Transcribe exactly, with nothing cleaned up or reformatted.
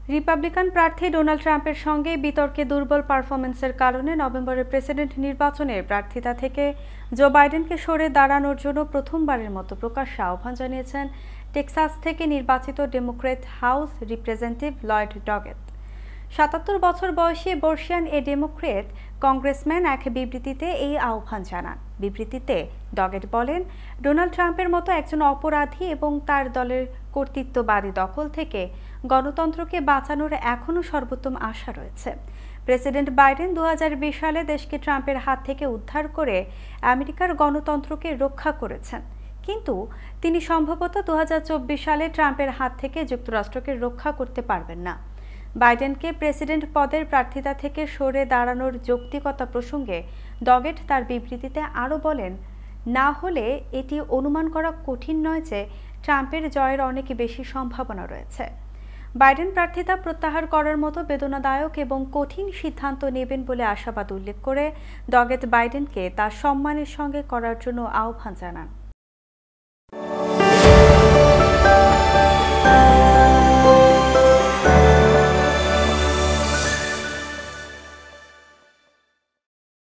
Republican প্রার্থী Donald ট্রাম্পের সঙ্গে বিতর্কে দুর্বল পারফরম্যান্সের কারণে নভেম্বরের প্রেসিডেন্ট নির্বাচনের প্রার্থিতা থেকে জো বাইডেনকে সরে দাঁড়ানোর জন্য প্রথমবারের মতো প্রকাশ্যে আহ্বান জানিয়েছেন টেক্সাস থেকে নির্বাচিত Democrat House representative Lloyd Doggett. সাতাত্তর বছর বয়সী বর্ষিয়ান এ ডেমোক্র্যাট কংগ্রেসম্যান এক বিবৃতিতে এই আহ্বান জানান। বিবৃতিতে ডগেট বলেন, ডোনাল্ড ট্রাম্পের মতো একজন অপরাধী এবং তার দলের কর্তৃত্ববাদী দখল থেকে গণতন্ত্রকে বাঁচানোর এখনও সর্বোত্তম আশা রয়েছে। প্রেসিডেন্ট বাইডেন দু হাজার বিশ সালে দেশকে ট্রাম্পের হাত থেকে উদ্ধার করে আমেরিকার গণতন্ত্রকে রক্ষা করেছেন, কিন্তু তিনি সম্ভবত দু হাজার চব্বিশ সালে ট্রাম্পের হাত থেকে যুক্তরাষ্ট্রকে রক্ষা করতে পারবেন না। বাইডেনকে প্রেসিডেন্ট পদের প্রার্থিতা থেকে সরে দাঁড়ানোর যৌক্তিকতা প্রসঙ্গে ডগেট তার বিবৃতিতে আরও বলেন, না হলে এটি অনুমান করা কঠিন নয় যে ট্রাম্পের জয়ের অনেক বেশি সম্ভাবনা রয়েছে। বাইডেন প্রার্থিতা প্রত্যাহার করার মতো বেদনাদায়ক এবং কঠিন সিদ্ধান্ত নেবেন বলে আশাবাদ উল্লেখ করে ডগেট বাইডেনকে তার সম্মানের সঙ্গে করার জন্য আহ্বান জানান।